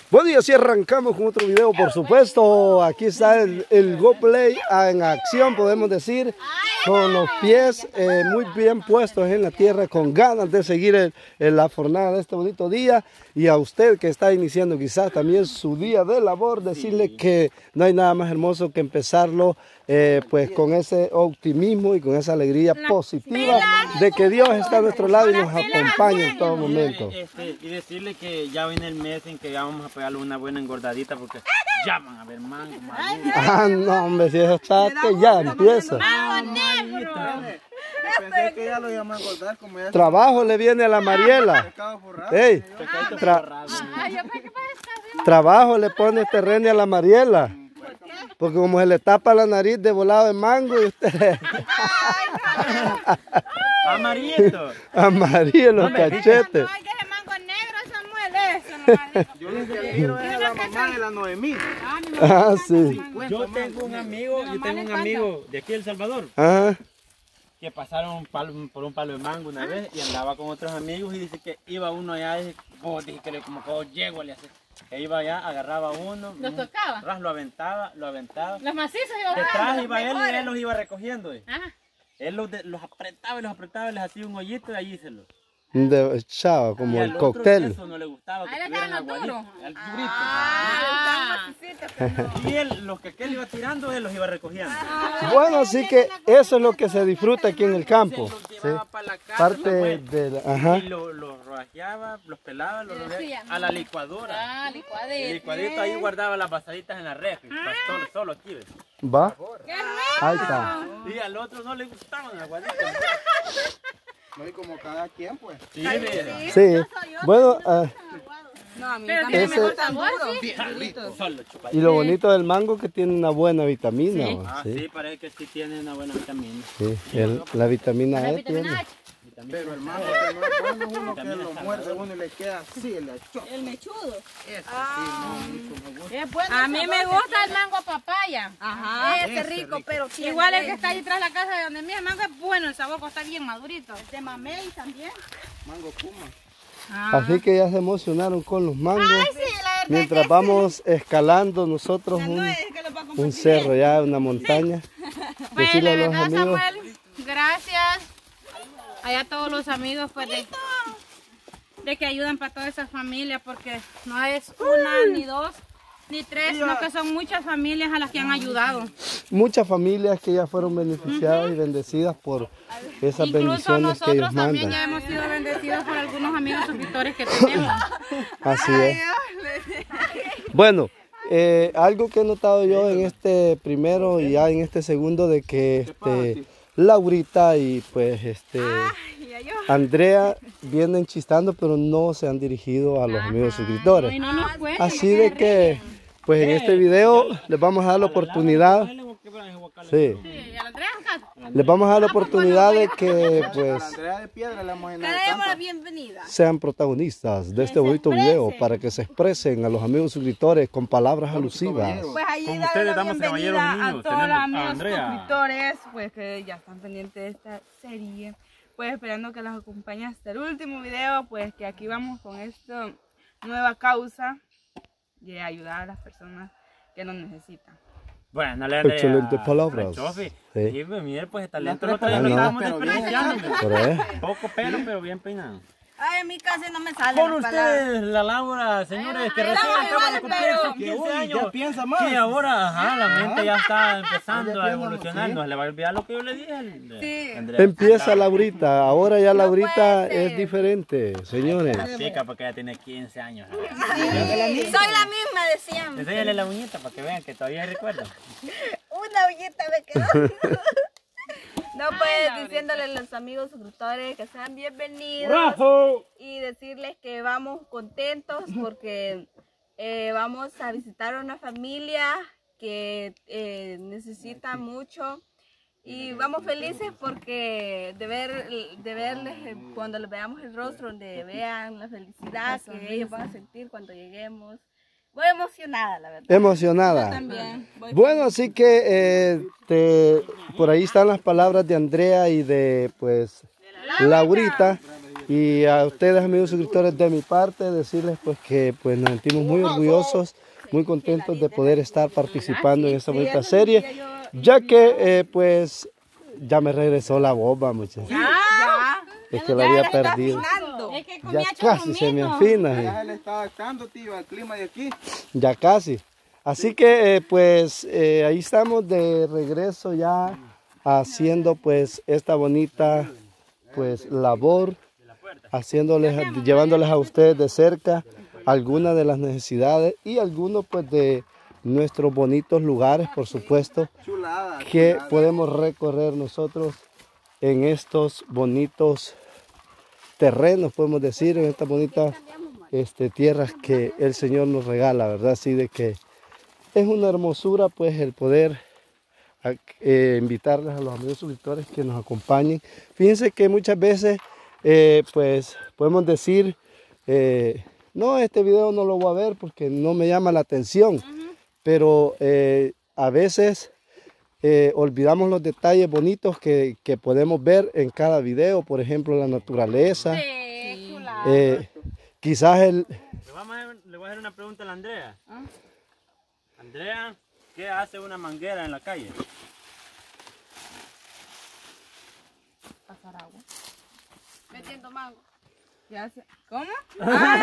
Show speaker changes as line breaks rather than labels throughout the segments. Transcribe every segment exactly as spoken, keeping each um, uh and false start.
Bueno, y así arrancamos con otro video, por supuesto. Aquí está el, el GoPlay en acción, podemos decir, con los pies eh, muy bien puestos en la tierra, con ganas de seguir el, el, la jornada de este bonito día. Y a usted que está iniciando quizás también su día de labor, decirle que no hay nada más hermoso que empezarlo eh, pues con ese optimismo y con esa alegría positiva de que Dios está a nuestro lado y nos acompaña en todo momento.
Este, y decirle que ya viene el mes en que ya vamos a pegarle una buena engordadita porque ya van a ver mango, maduro.
Ah, no, hombre, si eso está que ya empieza.
Pensé que ya lo iban a engordar como ya.
Trabajo le viene a la Mariela. Ey, tra trabajo le pone este René a la Mariela. Porque como se le tapa la nariz de volado de mango y usted...
Amarillito.
Amarillo los cachetes.
Yo lo que quiero es a la mamá de la Noemí.
Ah, sí.
Yo tengo un amigo, yo tengo un amigo de aquí de El Salvador.
Ajá.
Que pasaron un palo, por un palo de mango una vez y andaba con otros amigos y dice que iba uno allá y dice, oh, dije que le, como que oh, llego, le hace. Que iba allá, agarraba uno,
los tocaba,
ras, lo aventaba, lo aventaba.
Los macizos iba
detrás ah, iba él y él los iba recogiendo.
Ajá.
Él los, de, los apretaba y los apretaba y les hacía un hoyito y allí se los.
De chava, como y el cóctel.
Eso no le gustaba, que
tuvieran aguadito,
el durito.
Ah,
y él, los que él iba tirando, él los iba recogiendo.
Ah, bueno, así que eso es lo que se disfruta aquí en el campo.
Se los llevaba
¿sí?
para la casa,
parte
pues,
de la, ajá.
Y los lo rajeaba, los pelaba, los rodeaba a la licuadora.
Ah, licuadito.
El licuadito ahí guardaba las basaditas en la red,
ah.
solo, solo aquí. ¿ves?
¿Va?
¡Qué
ahí está.
Y al otro no le gustaban las aguaditas.
No, y como cada quien, pues.
Sí, sí.
Sí. Bueno, uh,
no, a mí tiene
ese,
mejor sabor, ¿sí?
Y lo bonito del mango es que tiene una buena vitamina.
Sí.
Ah,
sí.
sí, parece que sí tiene una buena vitamina.
Sí, el, la vitamina
la
E
vitamina
tiene.
H.
Pero el mango que no es bueno, uno que lo muerde uno y le queda así, el hecho.
El mechudo.
Ese ah, sí, no, mucho me
gusta. A mí me gusta el mango papaya. Ajá.
Ese rico, rico, pero tiene.
Igual el que está ahí tras la casa de donde mí, el mango es bueno, el sabor está bien madurito.
De mamey también.
Mango puma.
Ah.
Así que ya se emocionaron con los mangos.
Ay, sí, la verdad
mientras
que
vamos
sí.
escalando nosotros un, un cerro ya, una montaña.
Sí. Pues
Decirle
la
a los
verdad,
amigos,
Samuel, gracias. Allá todos los amigos pues de, de que ayudan para toda esa familia, porque no es una, ni dos, ni tres, sino que son muchas familias a las que han ayudado.
Muchas familias que ya fueron beneficiadas uh-huh. y bendecidas por esas
Incluso
bendiciones que ellos mandan.
Incluso nosotros también ya hemos sido bendecidos por algunos amigos suscriptores que tenemos.
Así es. Bueno, eh, algo que he notado yo en este primero y ya en este segundo de que este... Laurita y pues este Andrea vienen chistando, pero no se han dirigido a los Ajá, amigos suscriptores.
No, no fue,
así de que pues en este video les vamos a dar la oportunidad. Sí. Les vamos a dar la oportunidad de que pues sean protagonistas de este bonito video para que se expresen a los amigos suscriptores con palabras alusivas.
Pues ahí
con
darle
ustedes
la
damos caballeros
bienvenida
niños.
a todos los amigos
Andrea.
suscriptores, pues que ya están pendientes de esta serie. Pues esperando que los acompañe hasta el último video, pues que aquí vamos con esta nueva causa de ayudar a las personas que nos necesitan.
Bueno, le
excelentes palabras.
Sí.
Sí,
mire, pues el talento lo
no,
estamos
no.
desperdiciando.
¿Eh?
Poco pelo, pero bien peinado.
Ay, a mí casi no me sale.
Por ustedes, la Laura, señores, que recién acaban de cumplir sus quince años.
Ya piensa más.
Que ahora, ajá, la mente ya está empezando a evolucionar. No se le va a olvidar lo que yo le dije al
sí.
Andrea.
Empieza Laurita, ahora ya Laurita es diferente, señores.
La chica, porque ella tiene quince años.
Sí. Soy la misma, decían.
Enséñale la uñita para que vean que todavía recuerdo.
Una uñita me quedó. No, pues diciéndole a los amigos suscriptores que sean bienvenidos.
¡Bravo!
Y decirles que vamos contentos porque eh, vamos a visitar a una familia que eh, necesita mucho. Y vamos felices porque de, ver, de verles cuando les veamos el rostro, donde vean la felicidad que ellos van a sentir cuando lleguemos. Voy emocionada, la verdad.
Emocionada.
Yo también. Voy
bueno, así que eh, te, por ahí están las palabras de Andrea y de pues Laurita. Y a ustedes, amigos suscriptores, de mi parte, decirles pues que pues nos sentimos muy orgullosos, muy contentos de poder estar participando en esta bonita serie, ya que eh, pues ya me regresó la bomba, muchachos. Es que la había perdido.
Es que
Ya
comía
casi se me
chocomino.
afina.
Ya se le está adaptando, tío, al clima de aquí.
Ya casi. Así que eh, pues eh, ahí estamos de regreso ya haciendo pues esta bonita pues labor, haciéndoles, llevándoles a ustedes de cerca algunas de las necesidades y algunos pues de nuestros bonitos lugares, por supuesto,
Chulada.
que
chulada.
podemos recorrer nosotros en estos bonitos terrenos, podemos decir, en estas bonitas este, tierras que el Señor nos regala, ¿verdad? Así de que es una hermosura pues el poder eh, invitarles a los amigos suscriptores que nos acompañen. Fíjense que muchas veces eh, pues podemos decir, eh, no, este video no lo voy a ver porque no me llama la atención, uh-huh. pero eh, a veces eh, olvidamos los detalles bonitos que, que podemos ver en cada video, por ejemplo la naturaleza.
Sí,
eh, quizás el...
Le, vamos a, le voy a hacer una pregunta a la Andrea. ¿Ah? Andrea, ¿qué hace una manguera en la calle?
Pasar agua. Metiendo mango.
Ya sé. ¿Cómo?
No,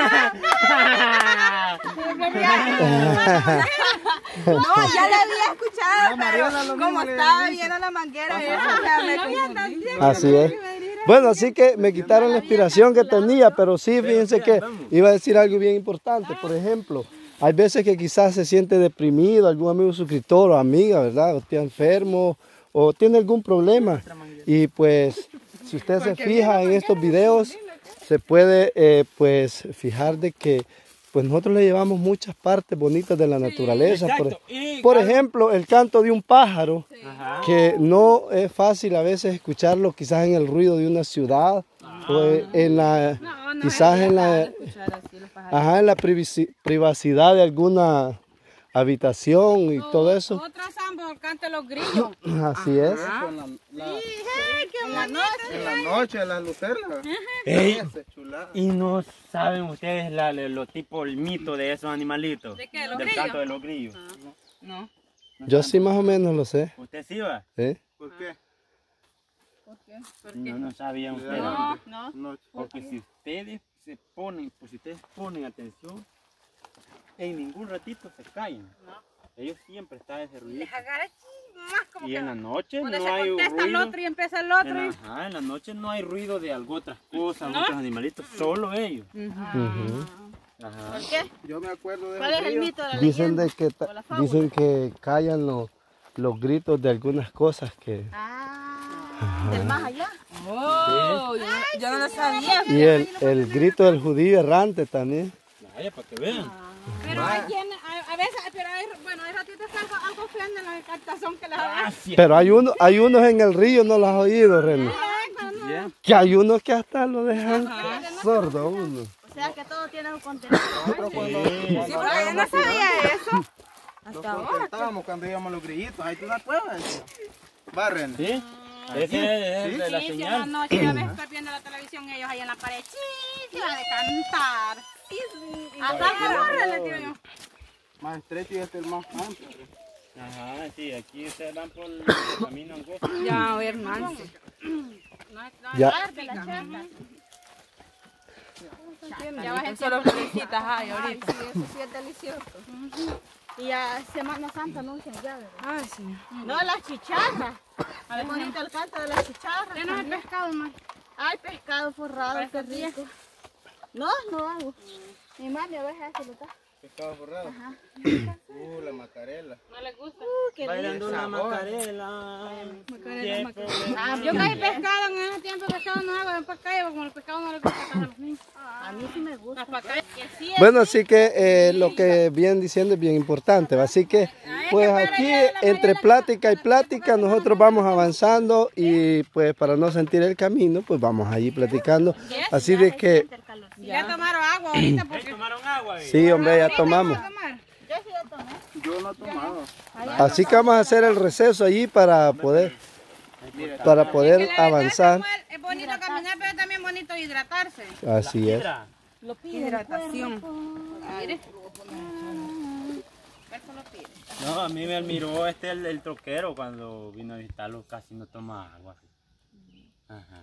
ya la había escuchado, pero como estaba viendo la manguera, eso ya me confundí.
Así es. Bueno, así que me quitaron la inspiración que tenía, pero sí, fíjense que iba a decir algo bien importante. Por ejemplo, hay veces que quizás se siente deprimido, algún amigo suscriptor o amiga, ¿verdad? O está enfermo o tiene algún problema. Y pues, si usted se fija en estos videos, se puede eh, pues fijar de que pues nosotros le llevamos muchas partes bonitas de la naturaleza. Por, por ejemplo, el canto de un pájaro, sí. que no es fácil a veces escucharlo quizás en el ruido de una ciudad, ah. o en la, no, no quizás en la, ajá, en la privacidad de alguna habitación y o, todo eso.
Otros ambos, el canto de los grillos.
Así es.
Ah, la, la,
sí, hey, qué
en, la noche, en la noche, la lucerna.
Ey, y no saben ustedes la, lo tipo, el mito de esos animalitos.
¿De qué? ¿Los
Del
grillos?
canto de los grillos.
No. no.
Yo sí más o menos lo sé.
¿Usted sí va?
¿Sí?
¿Por qué?
¿Por qué? ¿Por qué?
No, no sabían ustedes.
No, no.
no.
Porque si ustedes se ponen, pues si ustedes ponen atención, en ningún ratito se caen. No. Ellos siempre están ese ruido.
Les agarra más como
y
que
en la noche no
se
hay
contesta
ruido.
el otro y empieza el otro.
En la, ajá, en la noche no hay ruido de algo otras cosas, ¿no? Otros animalitos, solo ellos.
Uh -huh.
Ajá.
¿Por qué?
Yo me acuerdo de
¿Cuál es el mito de la
dicen de que dicen que callan los, los gritos de algunas cosas que...
Ah, del más allá. Oh,
¿sí?
yo, yo no lo sabía.
Y el, el grito del judío errante también.
Vaya, para que vean.
Ah. Pero hay quien, a, a veces, pero hay, bueno, hay ratitos que algo, algo feo en la captación que les
ah,
hace.
Pero hay, uno, hay unos en el río, ¿no los has oído, René?
No.
Yeah.
Que hay unos que hasta lo dejan sordo uno.
O sea que todo tiene un contenido.
Sí,
sí, porque yo no sabía eso.
Hasta ahora. Estábamos cuando íbamos los grillitos, ahí tú la puedes. Va, René.
¿Sí? Ese es
sí,
de la
sí,
señal.
Si a la noche a veces estoy viendo la televisión ellos ahí en la pared, sí, de cantar. Hasta que le tiro yo.
Más estrecho y este es el más amplio.
Ajá, sí, aquí ustedes van por el camino angosto.
Ya, a ver, Nancy. No, no,
ya.
Tarde, la charla. Ya bajé solo florecitas hay ahorita.
Ay, sí, eso sí es delicioso. Y a Semana Santa no usan ya, ¿verdad?
Ay, sí.
No, las chicharras. A ver, bonito el canto de las chicharras.
Denos el pescado, más.
Ay, pescado forrado, qué rico. No, no hago. Mi mami a veces hace lo está.
Pescado forrado.
Ajá.
Uh, la macarela.
No les gusta.
Uh, qué
Bailando
rico.
la macarela.
Macarela, macarela. Ah, yo caí pescado en ese tiempo, pescado no hago, en pescado, como el pescado no le gusta a los niños.
A mí sí me gusta.
Bueno, así que eh, lo que vienen diciendo es bien importante. Así que, pues aquí entre plática y plática nosotros vamos avanzando y pues para no sentir el camino, pues vamos allí platicando. Así de que...
Ya tomaron agua ahorita porque...
¿Tomaron agua?
Sí, hombre, ya tomamos.
Yo sí ya tomé.
Yo no he tomado.
Así que vamos a hacer el receso allí para poder, para poder avanzar.
Es bonito caminar, pero también bonito y hidratarse.
Así es.
Mira,
Hidratación. Mire. Eso lo pide.
no, a mí me admiró este el, el troquero cuando vino a visitarlo, casi no toma agua. Ajá.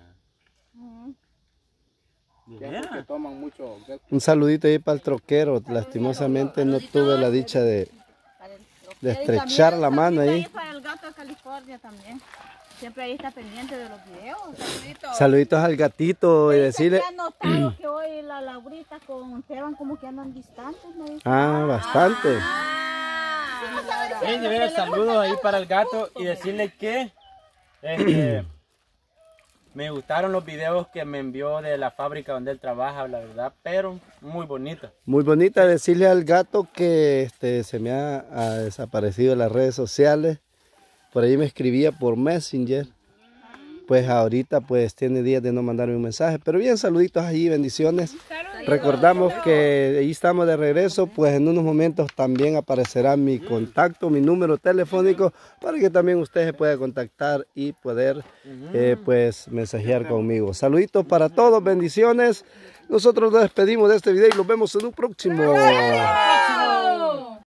¿De
Ya
veras?
porque toman mucho.
Un saludito ahí para el troquero. Lastimosamente no tuve la dicha de, de estrechar la mano ahí.
Para el gato de California también. Siempre ahí está pendiente de los videos.
Saluditos.
Saluditos al gatito y decirle...
¿Te has notado que hoy la Laurita con Esteban como que andan distantes? ¿No?
Ah, bastante.
Sí, de veras, saludos ahí para el gato y decirle que este, me gustaron los videos que me envió de la fábrica donde él trabaja, la verdad, pero muy bonito.
Muy bonita decirle al gato que este, se me ha, ha desaparecido en las redes sociales. Por ahí me escribía por Messenger. Pues ahorita pues tiene días de no mandarme un mensaje. Pero bien, saluditos ahí, bendiciones. Recordamos que ahí estamos de regreso. Pues en unos momentos también aparecerá mi contacto, mi número telefónico, para que también ustedes se puedan contactar y poder eh, pues mensajear conmigo. Saluditos para todos, bendiciones. Nosotros nos despedimos de este video y nos vemos en un próximo.